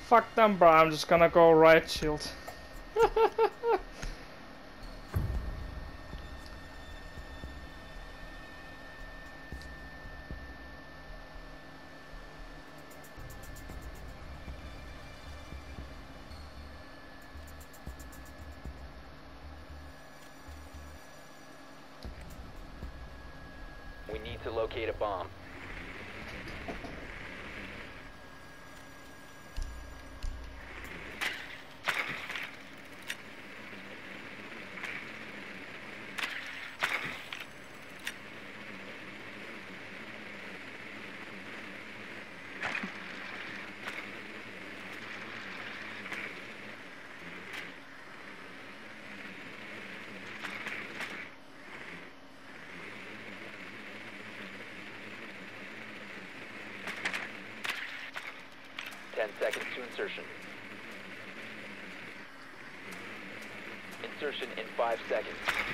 Fuck them, bro. I'm just gonna go right shield. We need to locate a bomb. Seconds to insertion. Insertion in 5 seconds.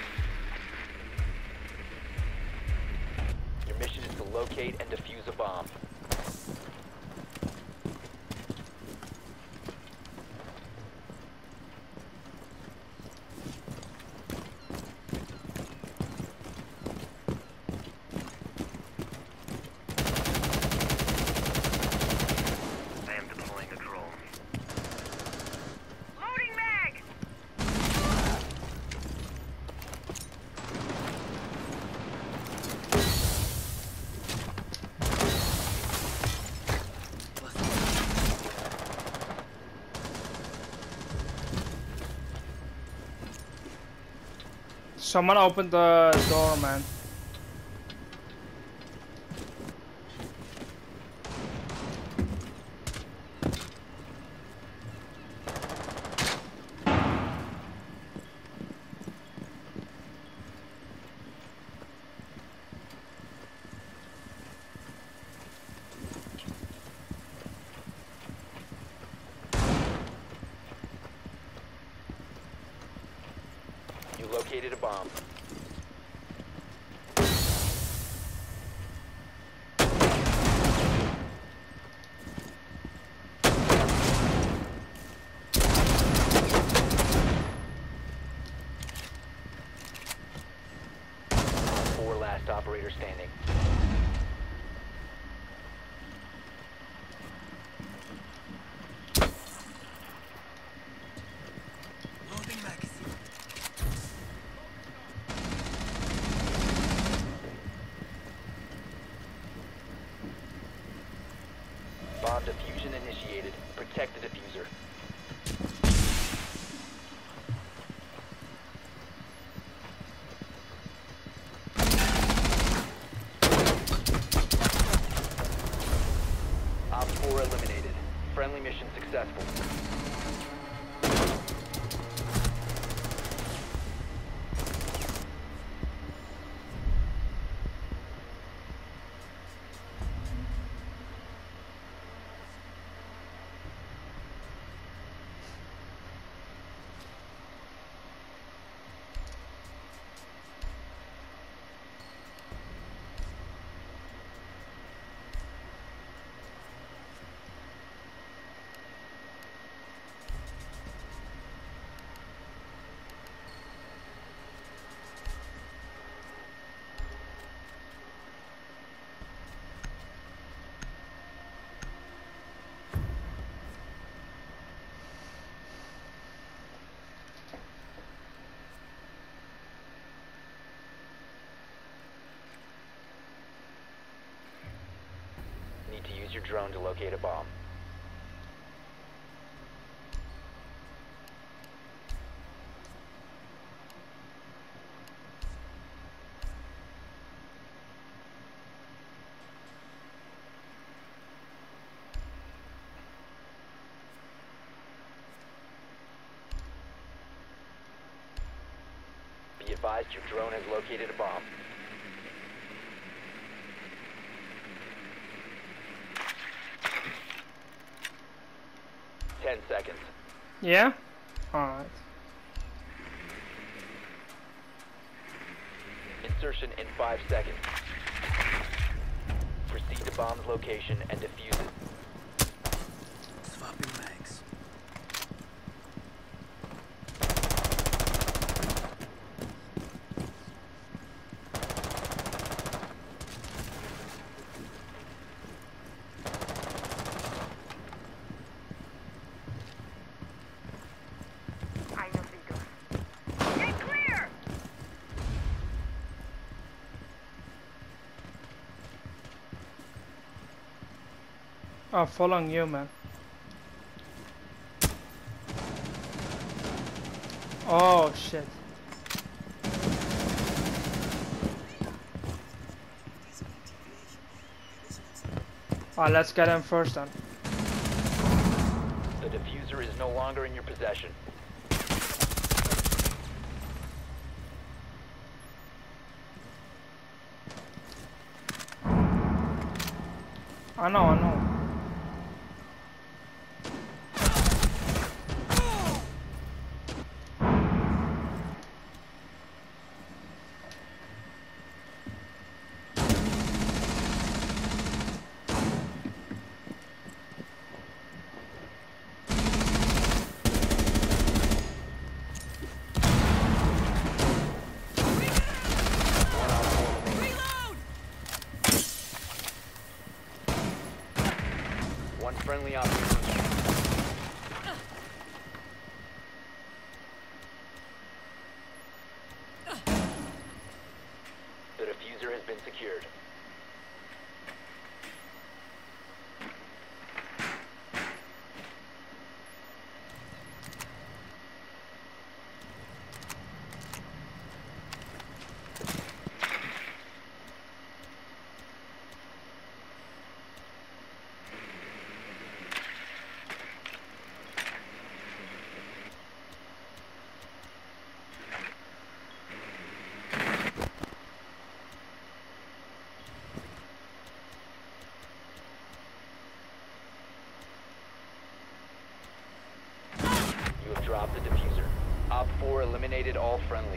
Your mission is to locate and defuse a bomb. Someone opened the door, man. You located a bomb. Four last operator standing. Bomb diffusion initiated. Protect the diffuser. Op 4 eliminated. Friendly mission successful. Need to use your drone to locate a bomb. Be advised your drone has located a bomb. Ten seconds. Yeah? Alright. Insertion in 5 seconds. Proceed to bomb's location and defuse it. Swapping mags. Oh, following you, man. Oh shit. Oh, let's get him first then. The diffuser is no longer in your possession. I know. One friendly operator. The diffuser has been secured. You have dropped the diffuser. Op 4 eliminated all friendlies.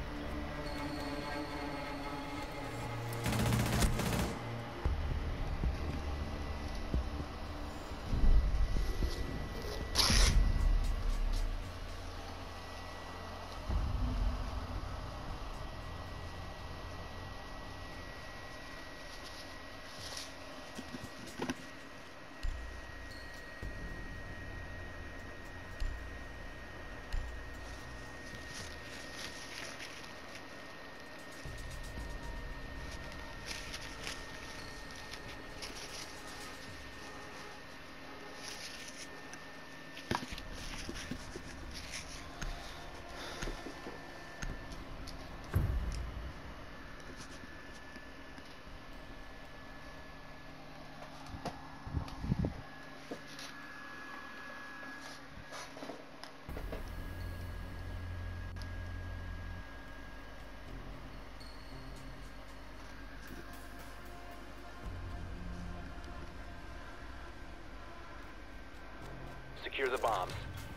Secure the bombs.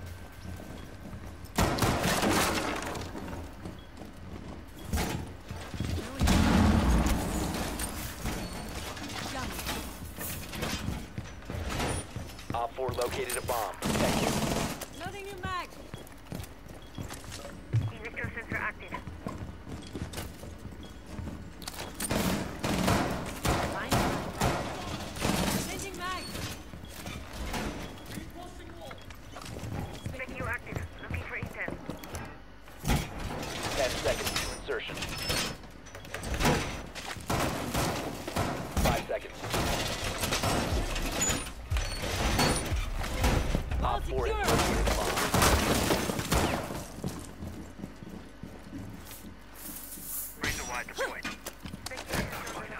Op 4 located a bomb. Protect you. Loading new mag. Ejector sensor active. Changing mag. Spec you active. Looking for intel. 10 seconds to insertion. 5 seconds. Op 4 has located a bomb. Razor wide deployed. Spec you active.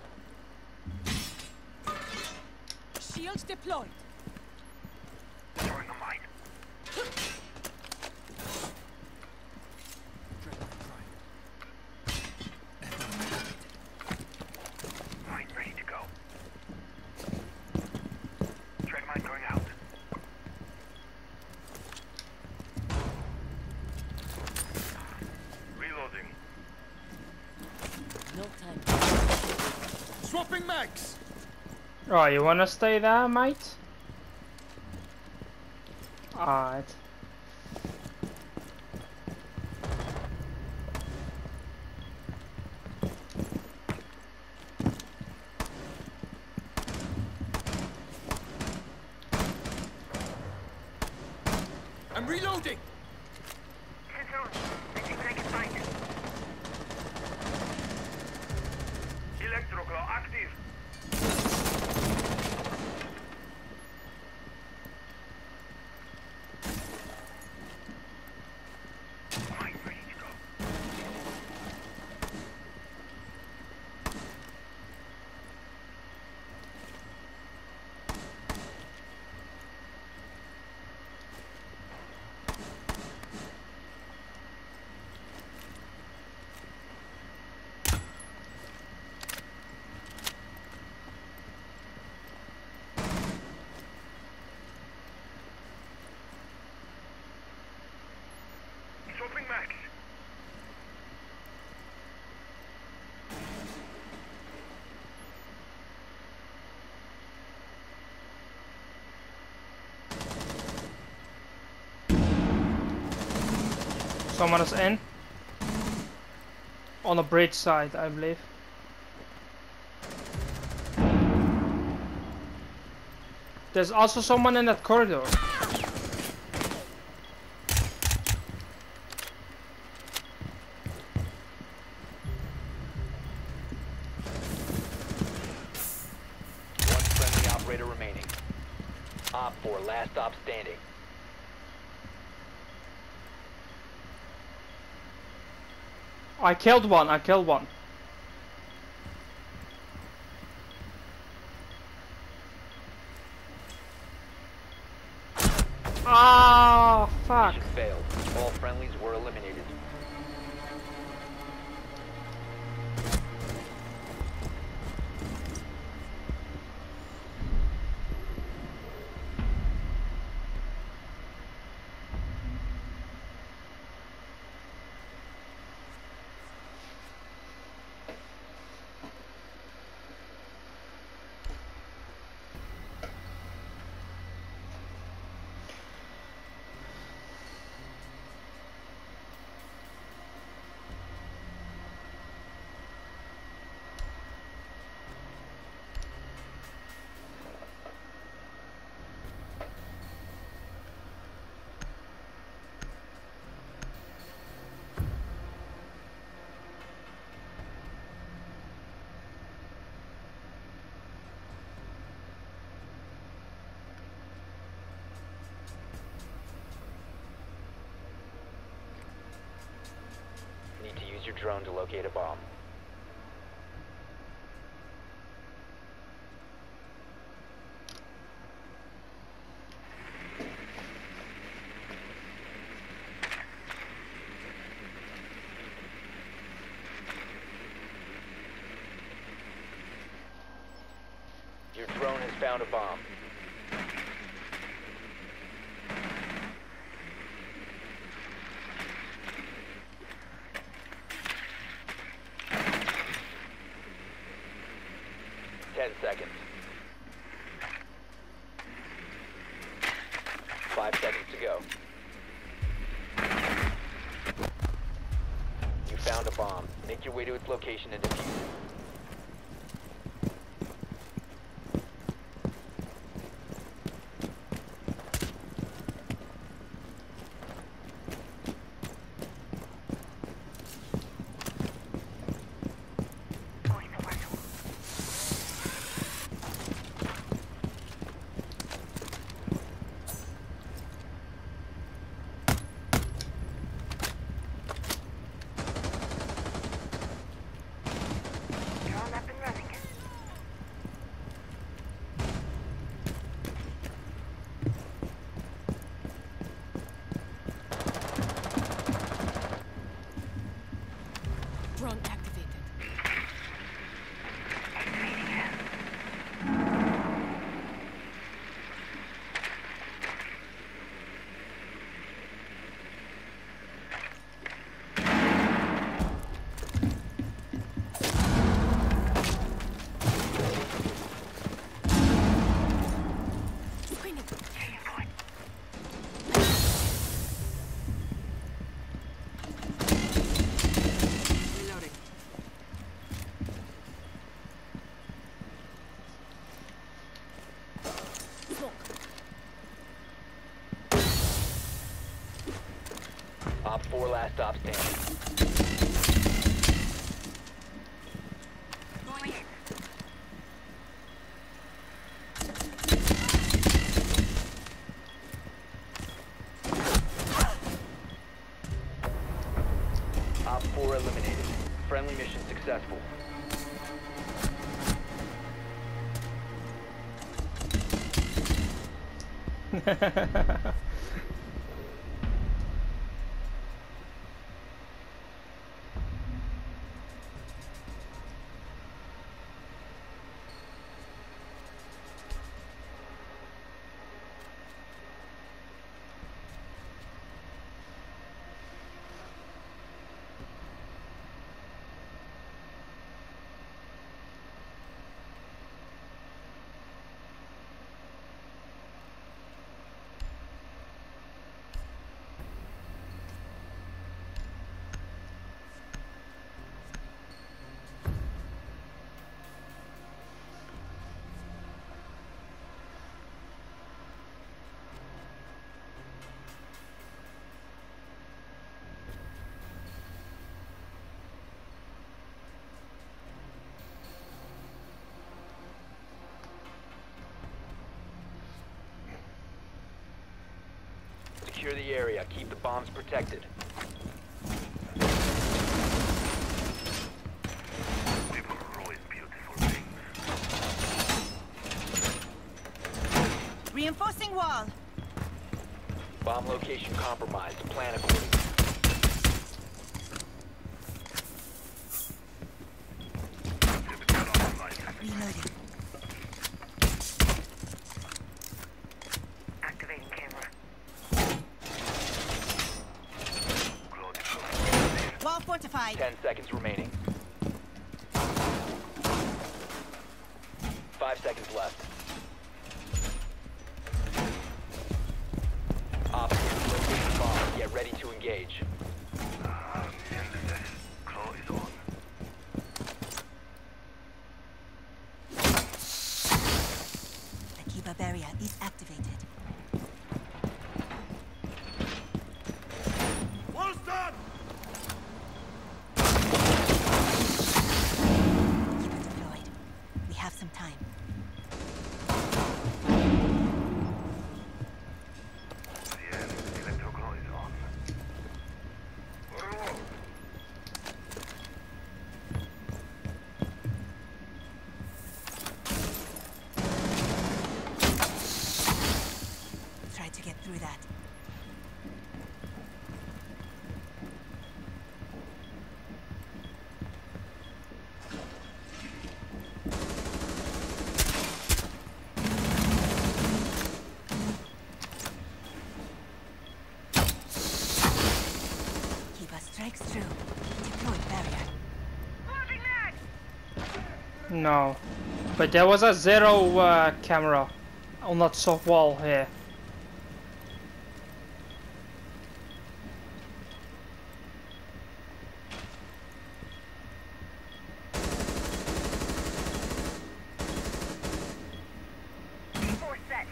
Out. Shields deployed. Throwing a mine. Mine ready to go. Tread mine going out. Reloading. No time. Swapping mags. Oh, you wanna stay there, mate? Alright. I'm reloading! Sensor on. Let's see what I can find. Electroclaw active. Mine ready to go. Swapping max. Someone is in. On the bridge side, I believe. There's also someone in that corridor. One friendly operator remaining. Op 4, last stop standing. I killed one, I killed one. Ah, fuck. Mission failed. All friendlies were eliminated. Need to use your drone to locate a bomb. Your drone has found a bomb. Seconds. 5 seconds to go. You found a bomb. Make your way to its location and defuse it. Going the window. Op 4 last stop standing. Going in. Op 4 eliminated. Friendly mission successful. Secure the area. Keep the bombs protected. People always beautiful things. Reinforcing wall. Bomb location compromised. Plan accordingly. Reloading. Activating camera. Wall fortified. 10 seconds remaining. 5 seconds left. Op 4 located bomb. Get ready to engage. Claw is on. The Kiba barrier is activated. Wall's done! Kiba deployed. We have some time. The electroclaw is on. Try to get through that. Kiba strikes through. Deployed barrier. Moving mag! No. But there was a zero camera on that soft wall here. C4 set.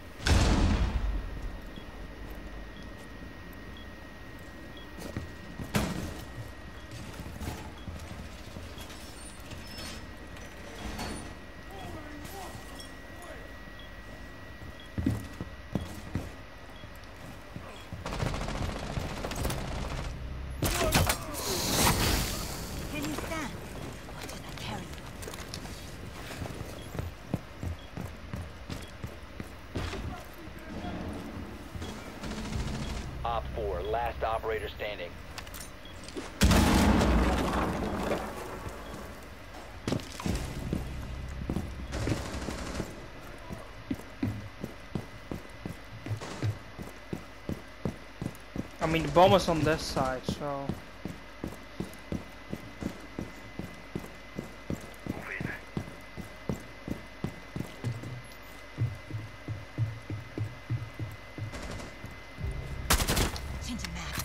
Can you stand? Or can I carry you? Op 4 last operator standing. I mean, the bomb is on this side, so. Move in. Changing mags.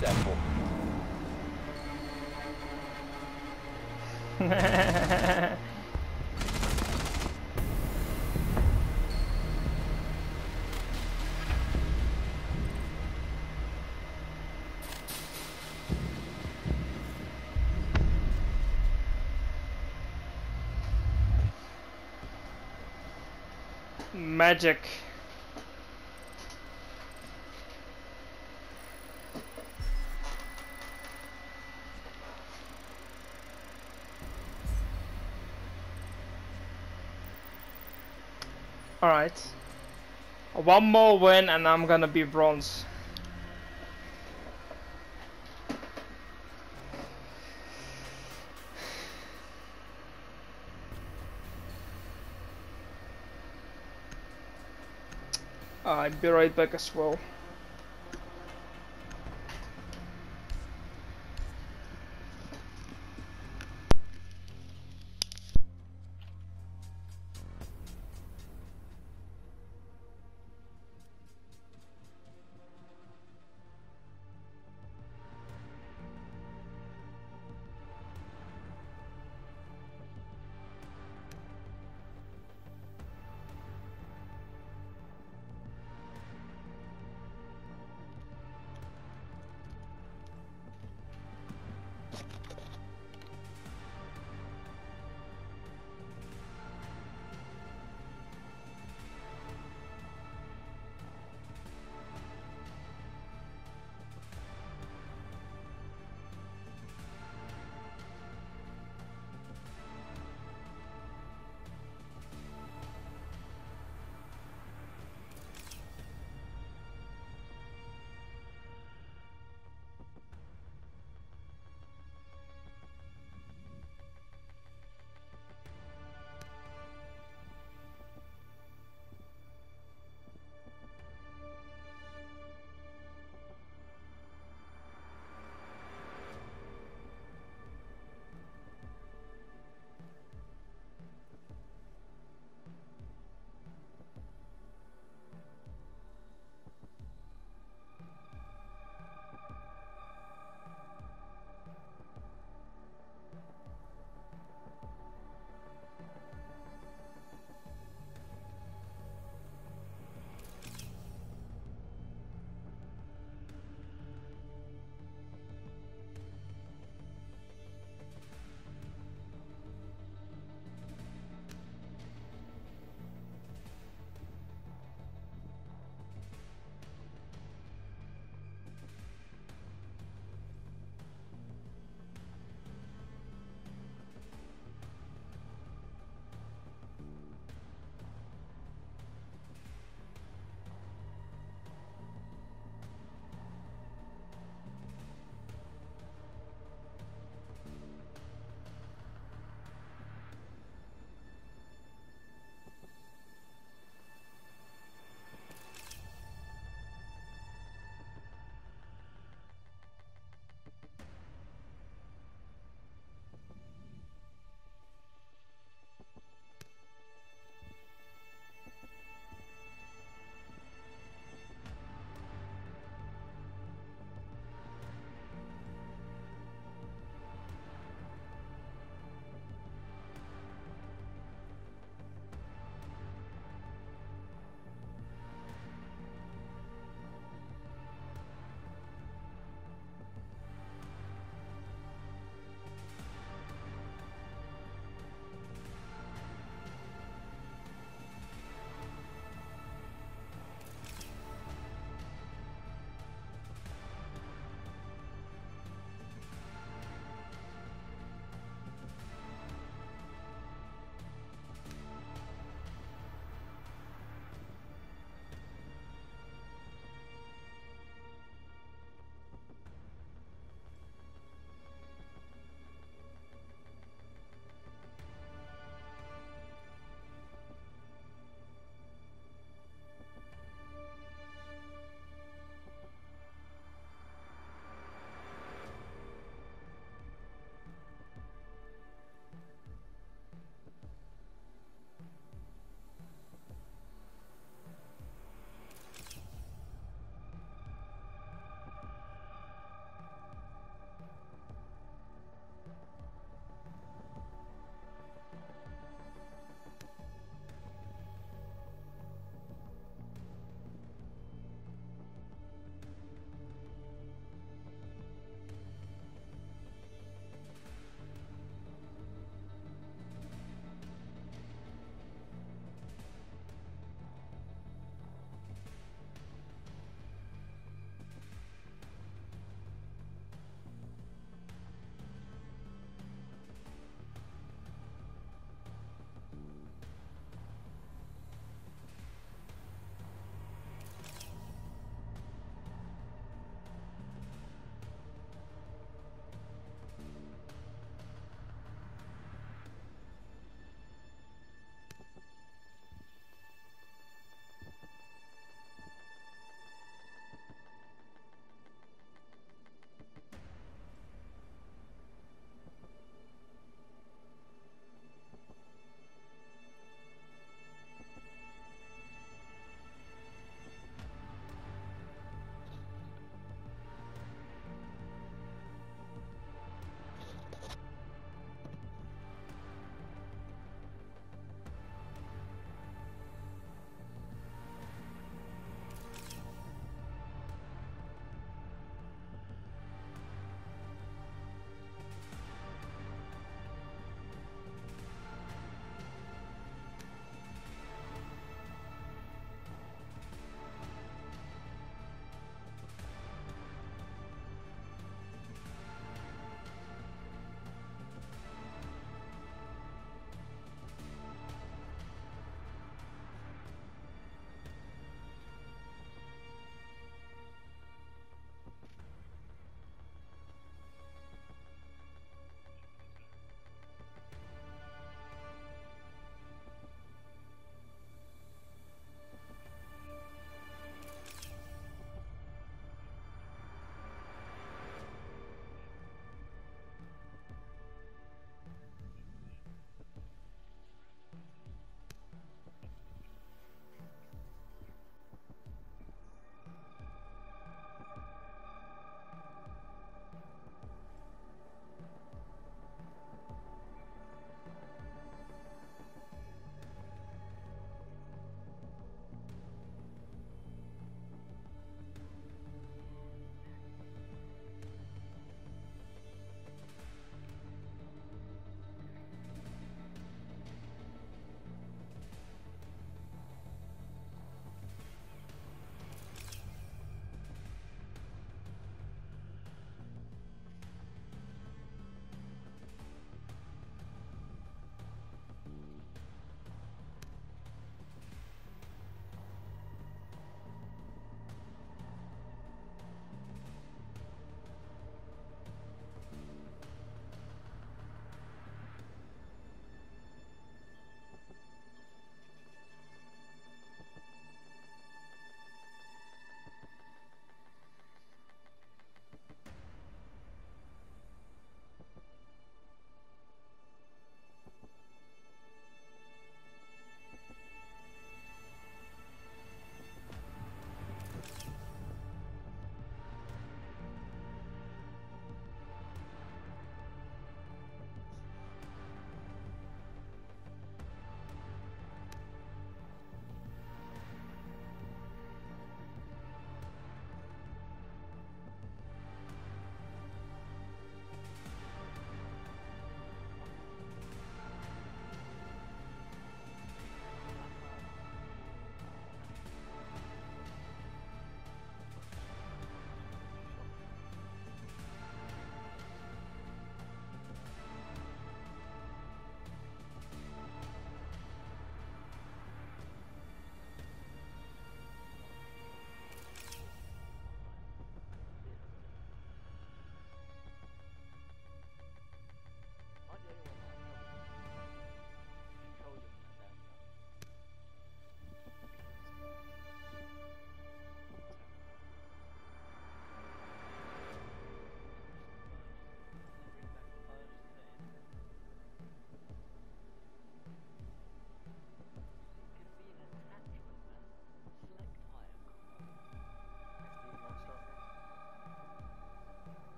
successful. Magic. Alright. One more win and I'm gonna be bronze. I'll be right back as well.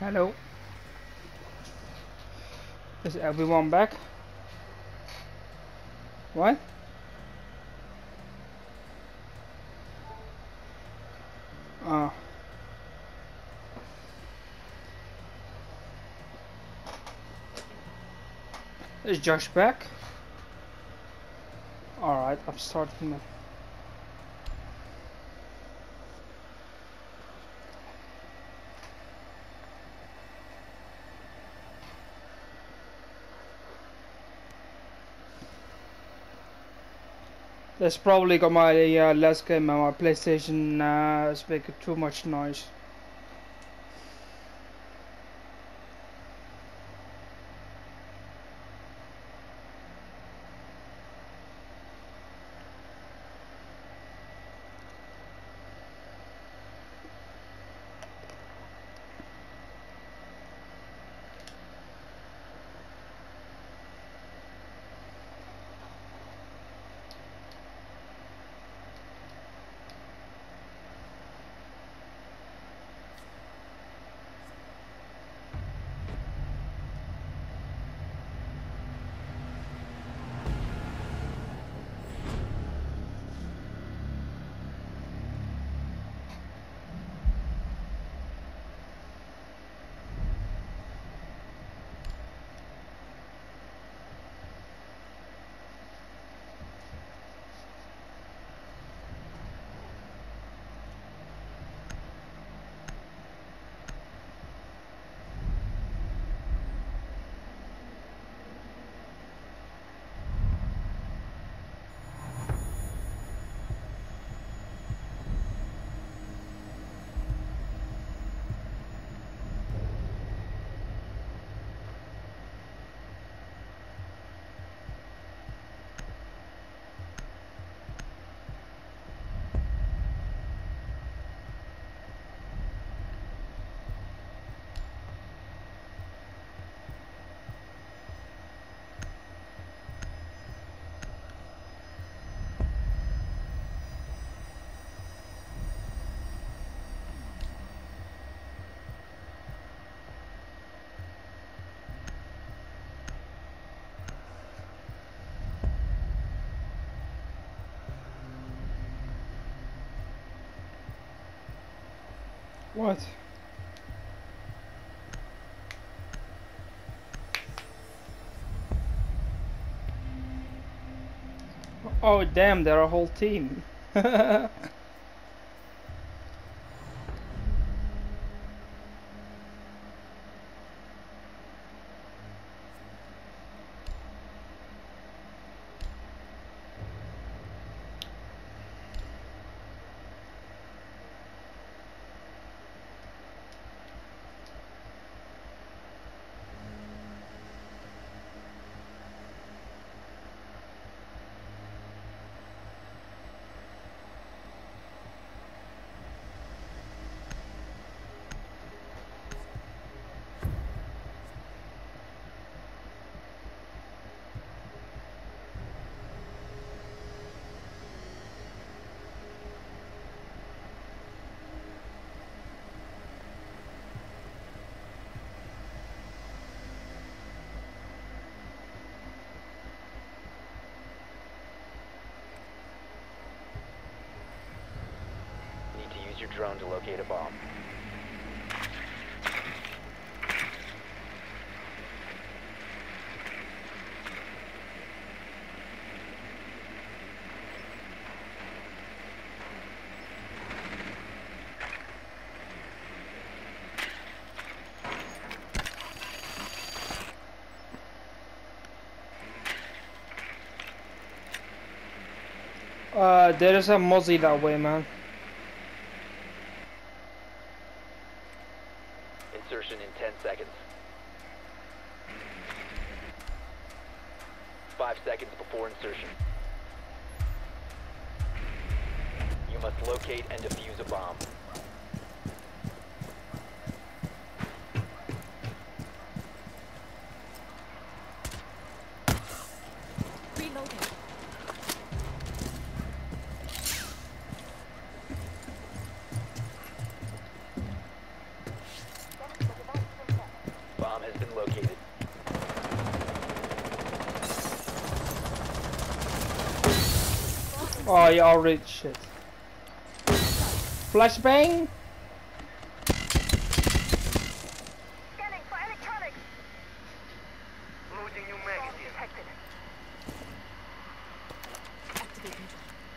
Hello. Is everyone back? What? Oh. Is Josh back? Alright, I'm starting now. That's probably got my last game on my PlayStation is making too much noise. What? Oh damn, they're a whole team. Need to use your drone to locate a bomb. There is a Mozzie that way, man. Insertion in 10 seconds. 5 seconds before insertion. You must locate and defuse a bomb. Reloading. located. Oh, you already shit. Flashbang. Scanning for electronics. Loading new magazine. Detected. Activating.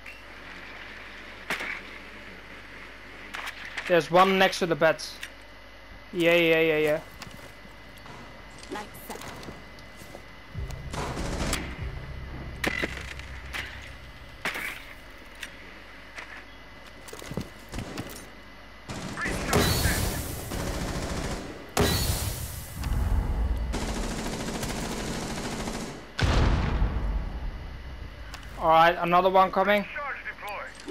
There's one next to the beds. Yeah. Light set. All right, another one coming. Charge deployed.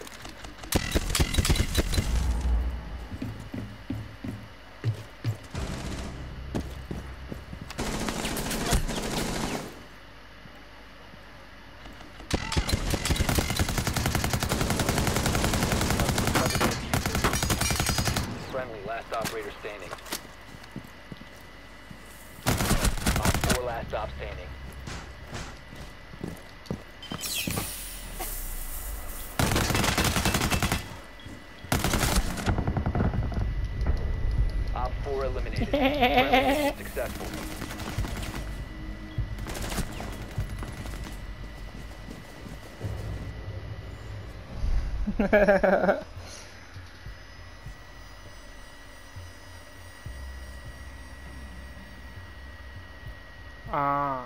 Friendly, last operator standing. Op 4, last stop standing. Op 4 eliminated. Friendly, successful. Ah.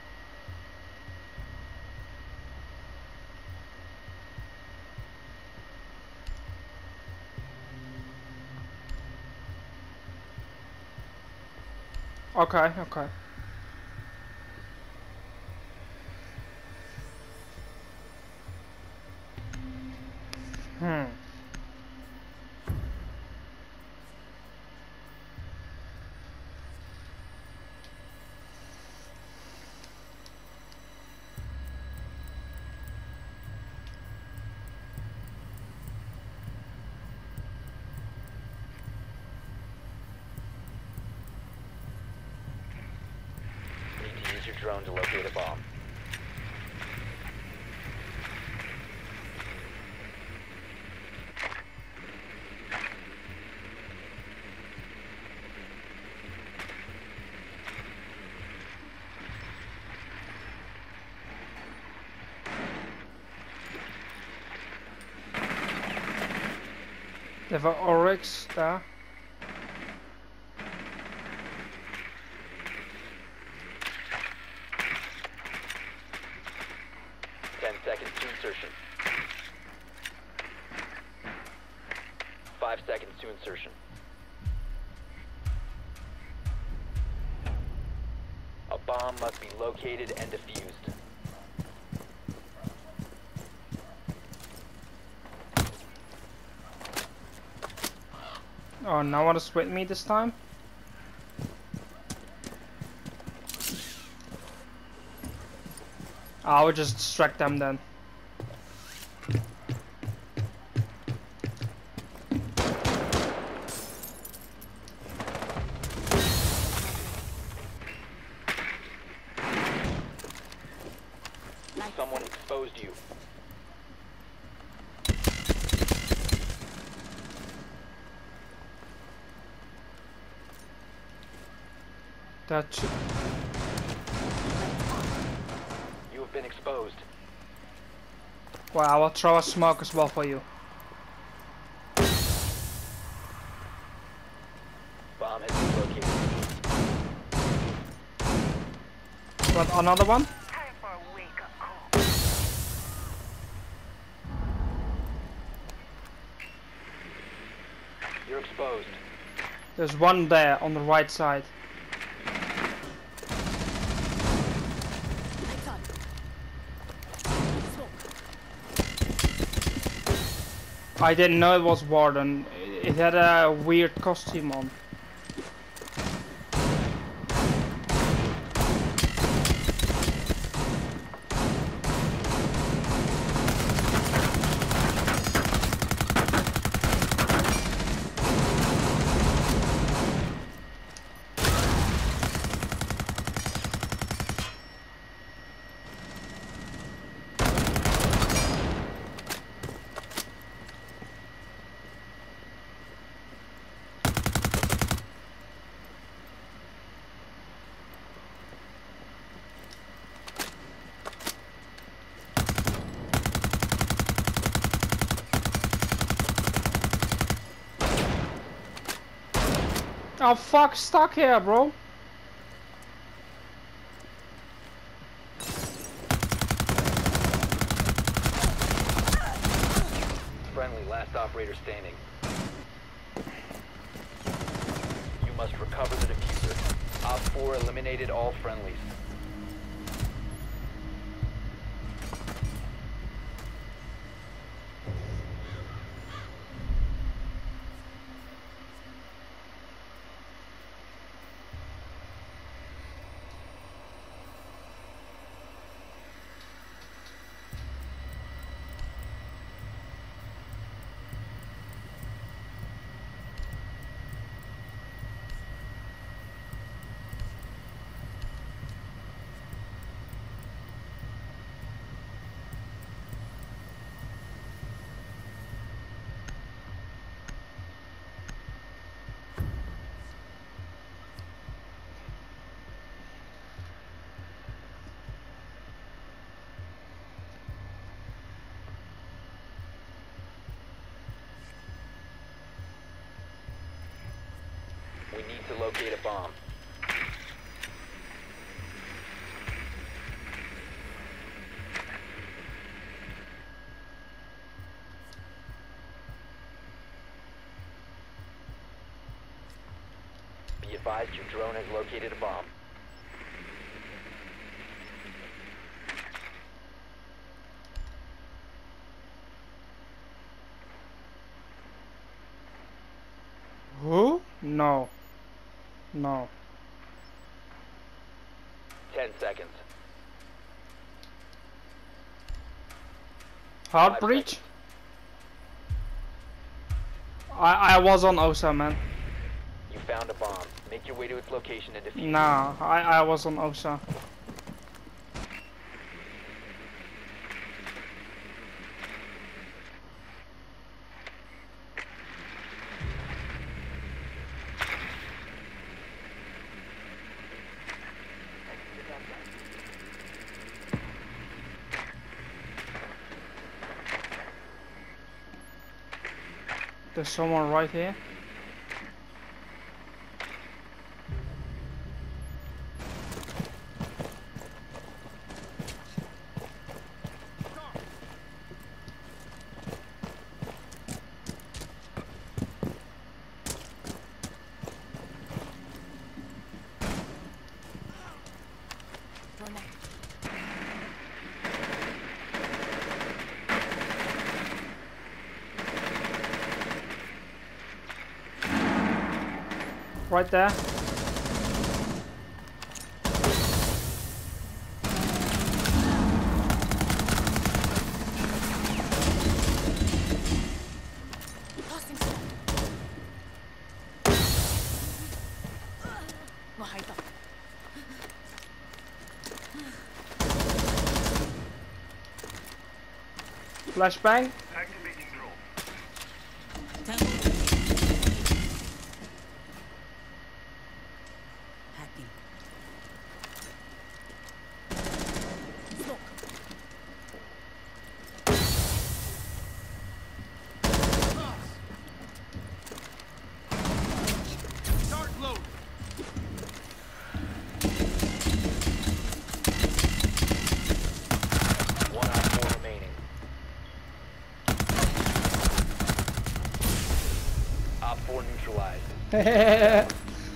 Okay. Hmm. Need to use your drone to locate a bomb. They have an Oryx there. Seconds to insertion. 5 seconds to insertion. A bomb must be located and defused. Oh, no one is with me this time. I will just distract them then. Someone exposed you. That You have been exposed. well, I will throw a smoke as well for you. Bomb has been located. Want another one? Time for a wake-up call. You're exposed. There's one there on the right side. Lights on. Smoke. I didn't know it was Warden. It had a weird costume on. Oh fuck, stuck here, bro. Friendly, last operator standing. You must recover the diffuser. Op 4 eliminated all friendlies. We need to locate a bomb. Be advised your drone has located a bomb. Who? No. No. 10 seconds. Hard 5 breach? seconds. I was on OSA, man. You found a bomb. Make your way to its location and defuse it. Nah, I was on OSA. There's someone right here. Right there. Flashbang. Activating drone. Hacking. Start load. One Op 4 remaining. Op 4 neutralized.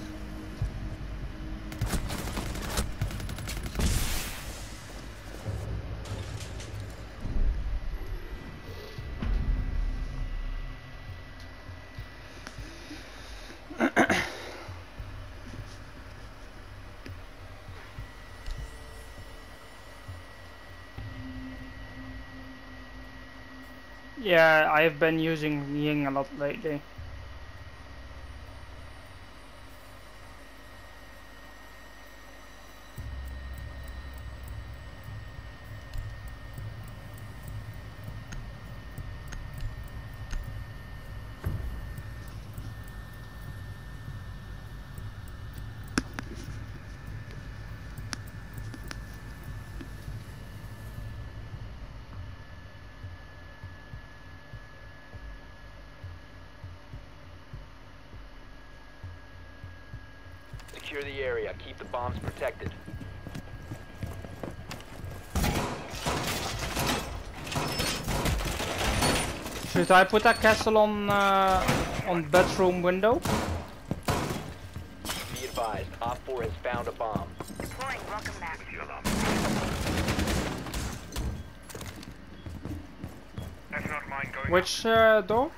Yeah, I've been using Ying a lot lately. Secure the area. Keep the bombs protected. Should I put a castle on bedroom window? Be advised, Op 4 has found a bomb. Deploying welcome mat. With your alarm. That's not mine going. Which door?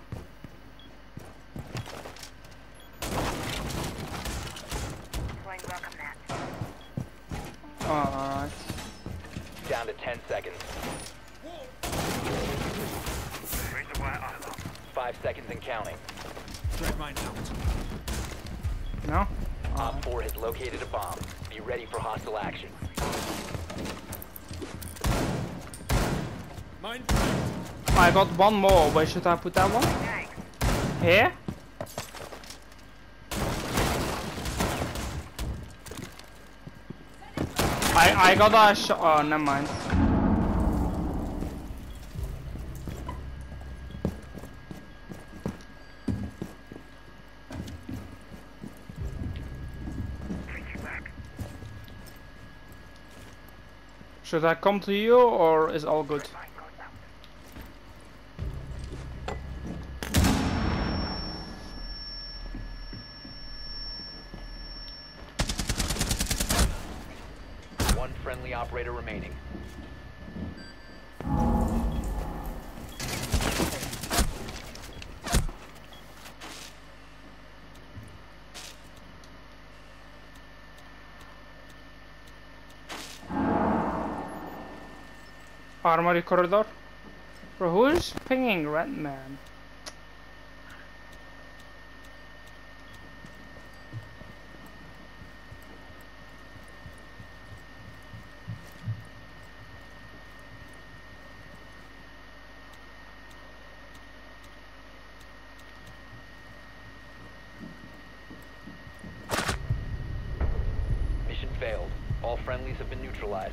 Deploying welcome mat. Alright. Down to 10 seconds. Razor wire alarm. 5 seconds and counting. Dread mine out. No? Op 4 has located a bomb. Be ready for hostile action. Mine. I got one more. Where should I put that one? Thanks. Here? I got a shot. Oh, never mind. Thinking back. Should I come to you or is all good? Mine goes out. One friendly operator remaining. Armory corridor. Bro, who is pinging Redman? Mission failed. All friendlies have been neutralized.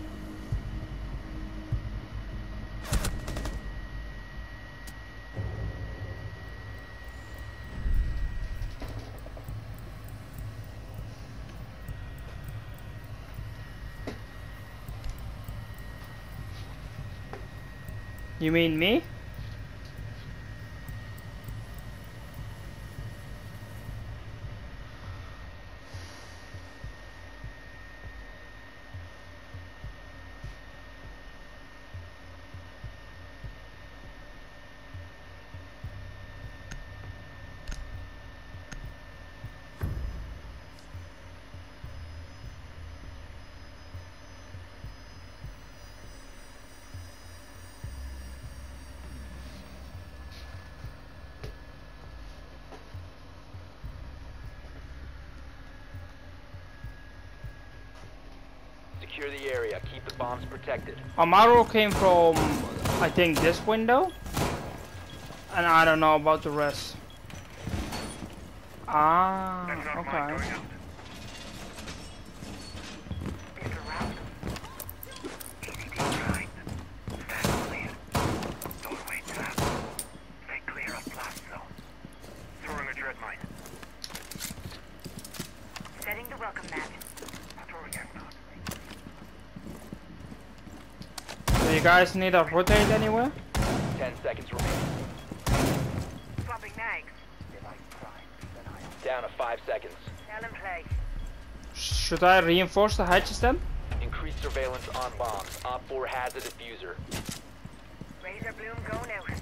You mean me? Secure the area. Keep the bombs protected. Amaro came from, I think, this window. And I don't know about the rest. Ah, That's not mine okay. going out. Missile route. ECT behind. Stand clear. Doorway trap. Stay clear of blast zone. Throwing a dread mine. Setting the welcome mat. Throwing eggnog. Do you guys need a rotate anywhere? 10 seconds remaining. Swapping mags. Down to 5 seconds. Cell in place. Should I reinforce the hatches then? Increase surveillance on bombs. Op 4 has a diffuser. Razor bloom going out.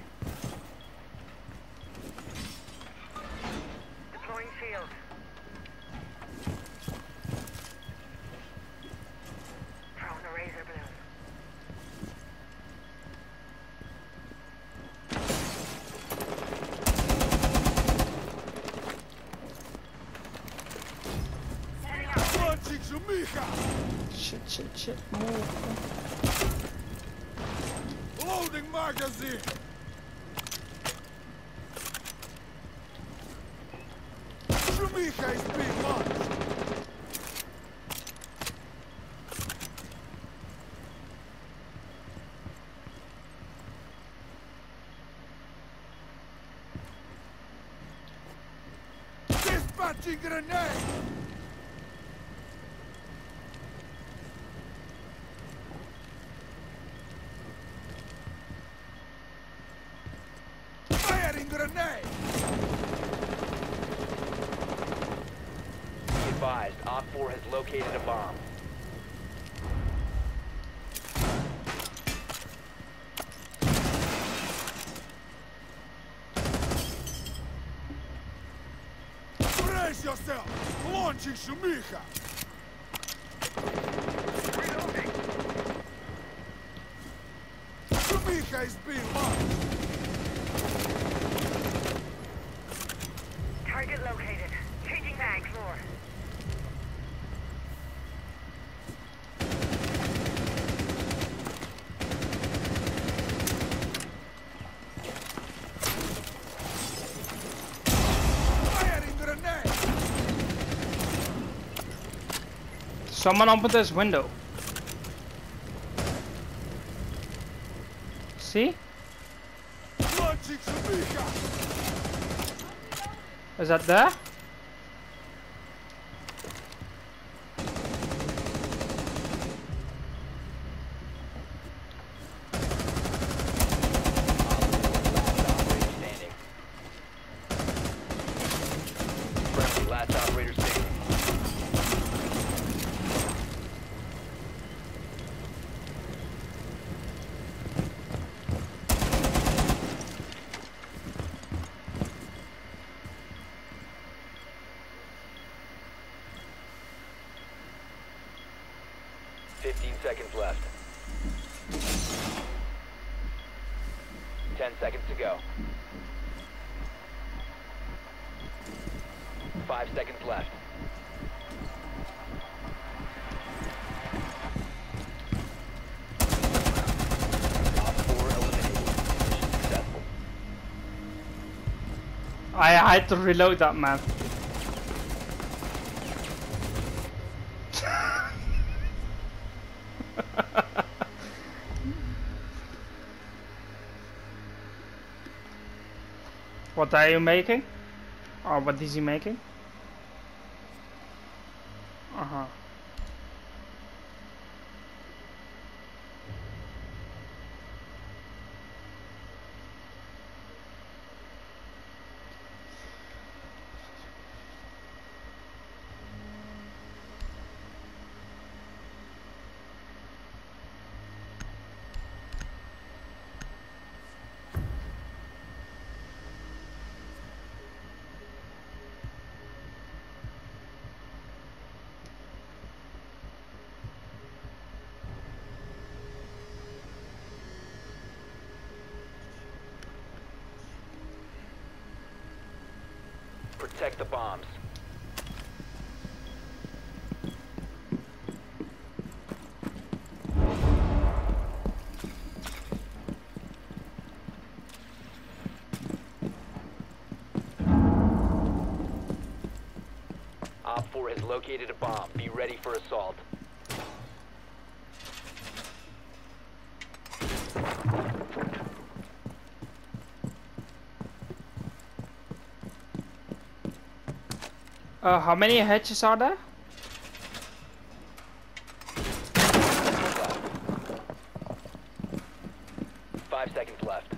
Deploying shield. Throwing a razor bloom. Setting up. Punching Shumicha! Shit, move. Loading magazine! Shumicha is being launched! Dispatching grenade! located a bomb. Brace yourself! Launching Shumiha! Reloading. Shumiha is being launched! Target located. Changing mag floor. Firing grenade! Someone open this window. See? Launching Shumiha! Is that there? Standing. Friendly, last operator standing. Seconds left. 10 seconds to go. 5 seconds left. Op 4 eliminated. Mission successful. I had to reload that, man. What are you making? Or what is he making? Uh-huh. Protect the bombs. Op 4 has located a bomb. Be ready for assault. How many hatches are there? Five seconds left.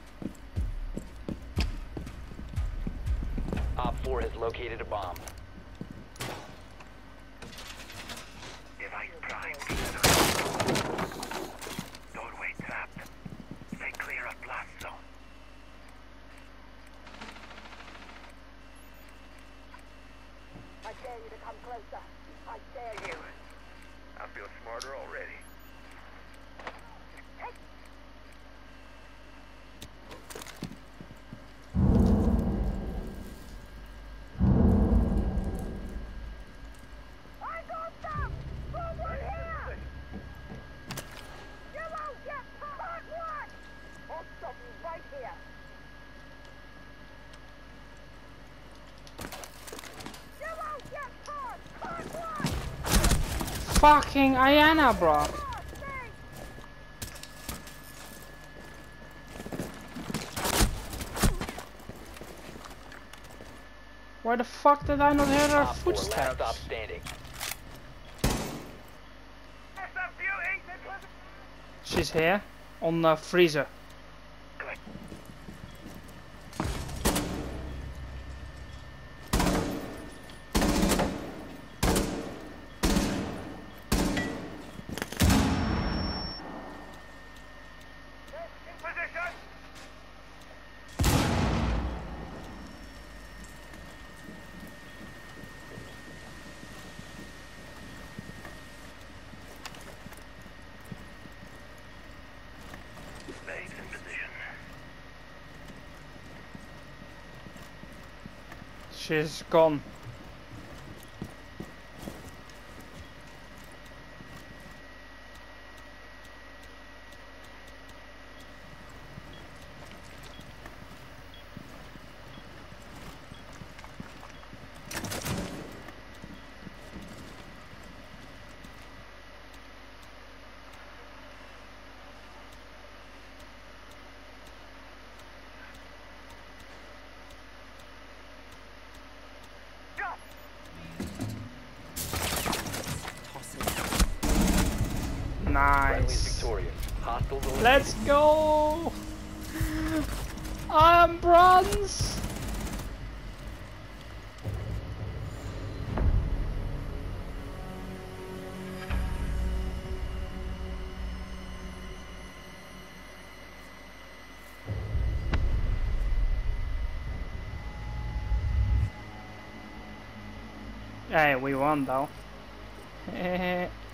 Op 4 has located a bomb. Device prime. Doorway trapped. Stay clear of blast zone. I dare you to come closer. I dare you. I feel smarter already. I got them! Someone here! You won't get hard one! I'll stop you right here. You won't get hard one! Fucking Ayana, bro. Why the fuck did I not hear her Op 4 last footsteps? stop standing. She's here on the freezer. she's gone. Friendly's Nice. victorious. Hostiles eliminated. Let's go! I'm bronze! Hey, we won though.